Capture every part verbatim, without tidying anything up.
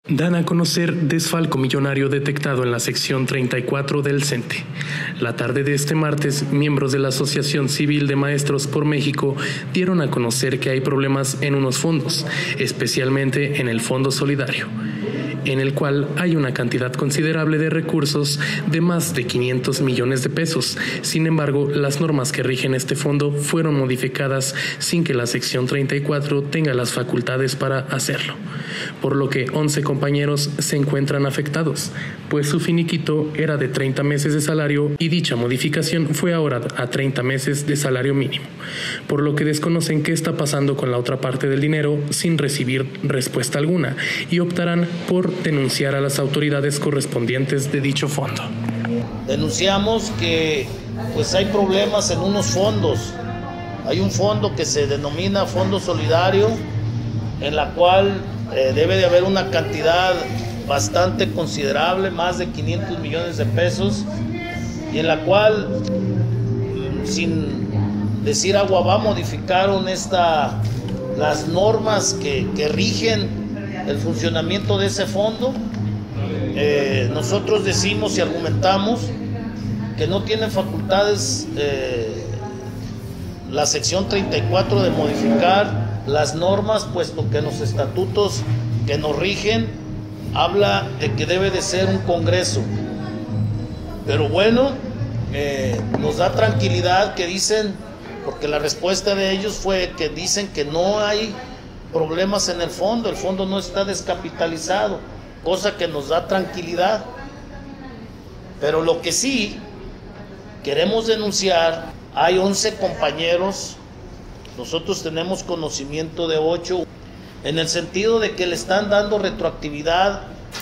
Dan a conocer desfalco millonario detectado en la sección treinta y cuatro del CENTE. La tarde de este martes, miembros de la Asociación Civil de Maestros por México dieron a conocer que hay problemas en unos fondos, especialmente en el Fondo Solidario, en el cual hay una cantidad considerable de recursos de más de quinientos millones de pesos. Sin embargo, las normas que rigen este fondo fueron modificadas sin que la sección treinta y cuatro tenga las facultades para hacerlo, por lo que once compañeros se encuentran afectados, pues su finiquito era de treinta meses de salario y dicha modificación fue ahora a treinta meses de salario mínimo, por lo que desconocen qué está pasando con la otra parte del dinero sin recibir respuesta alguna y optarán por denunciar a las autoridades correspondientes de dicho fondo. Denunciamos que pues hay problemas en unos fondos. Hay un fondo que se denomina Fondo Solidario, en la cual eh, debe de haber una cantidad bastante considerable, más de quinientos millones de pesos, y en la cual, sin decir agua va, modificaron esta, las normas que, que rigen el funcionamiento de ese fondo. Eh, nosotros decimos y argumentamos que no tienen facultades eh, la sección treinta y cuatro de modificar las normas, puesto que los estatutos que nos rigen habla de que debe de ser un congreso. Pero bueno, eh, nos da tranquilidad que dicen, porque la respuesta de ellos fue que dicen que no hay problemas en el fondo, el fondo no está descapitalizado, cosa que nos da tranquilidad. Pero lo que sí queremos denunciar, hay once compañeros, nosotros tenemos conocimiento de ocho, en el sentido de que le están dando retroactividad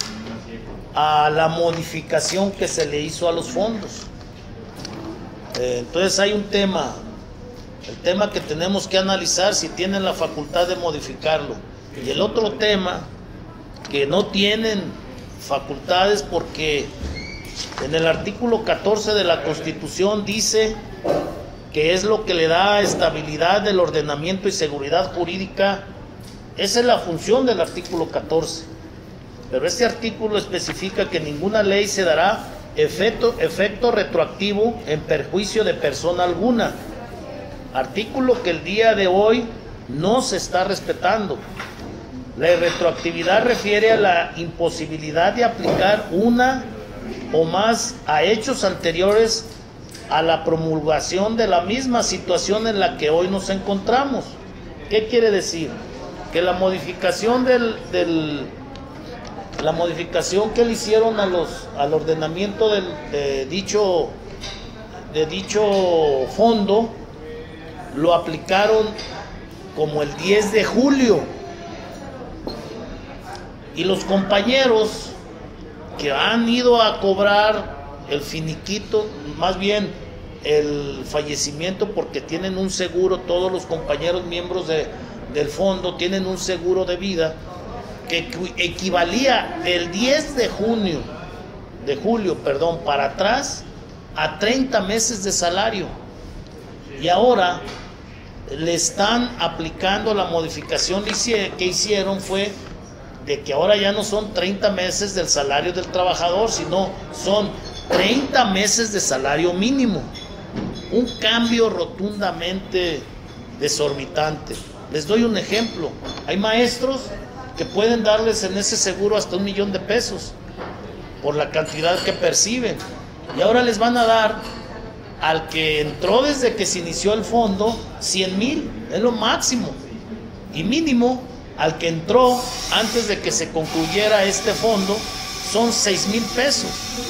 a la modificación que se le hizo a los fondos. Eh, entonces hay un tema, el tema que tenemos que analizar si tienen la facultad de modificarlo. Y el otro tema, que no tienen facultades porque en el artículo catorce de la Constitución dice que es lo que le da estabilidad del ordenamiento y seguridad jurídica. Esa es la función del artículo catorce. Pero este artículo especifica que ninguna ley se dará efecto, efecto retroactivo en perjuicio de persona alguna. Artículo que el día de hoy no se está respetando. La retroactividad refiere a la imposibilidad de aplicar una o más a hechos anteriores a la promulgación de la misma situación en la que hoy nos encontramos. ¿Qué quiere decir? Que la modificación del, del la modificación que le hicieron a los al ordenamiento del, de dicho de dicho fondo lo aplicaron como el diez de julio, y los compañeros que han ido a cobrar el finiquito, más bien el fallecimiento, porque tienen un seguro, todos los compañeros miembros de, del fondo tienen un seguro de vida que equivalía del diez de junio, de julio, perdón, para atrás a treinta meses de salario, y ahora le están aplicando la modificación que hicieron fue de que ahora ya no son treinta meses del salario del trabajador, sino son treinta meses de salario mínimo. Un cambio rotundamente desorbitante. Les doy un ejemplo. Hay maestros que pueden darles en ese seguro hasta un millón de pesos por la cantidad que perciben. Y ahora les van a dar al que entró desde que se inició el fondo cien mil, es lo máximo. Y mínimo al que entró antes de que se concluyera este fondo son seis mil pesos.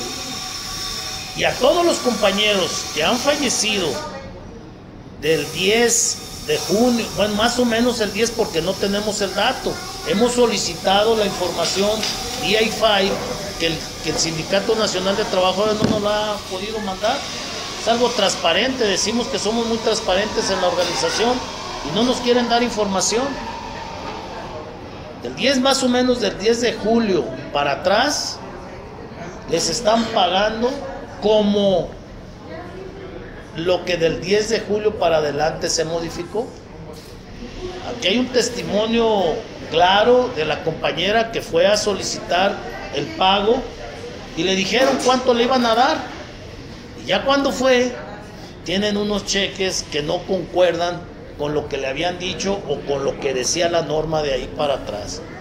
Y a todos los compañeros que han fallecido del diez de junio, bueno, más o menos el diez porque no tenemos el dato, hemos solicitado la información vía I F A I que el, que el Sindicato Nacional de Trabajadores no nos la ha podido mandar. Es algo transparente, decimos que somos muy transparentes en la organización y no nos quieren dar información. Del diez más o menos del diez de julio para atrás les están pagando como lo que del diez de julio para adelante se modificó. Aquí hay un testimonio claro de la compañera que fue a solicitar el pago y le dijeron cuánto le iban a dar. Y ya cuando fue, tienen unos cheques que no concuerdan con lo que le habían dicho o con lo que decía la norma de ahí para atrás.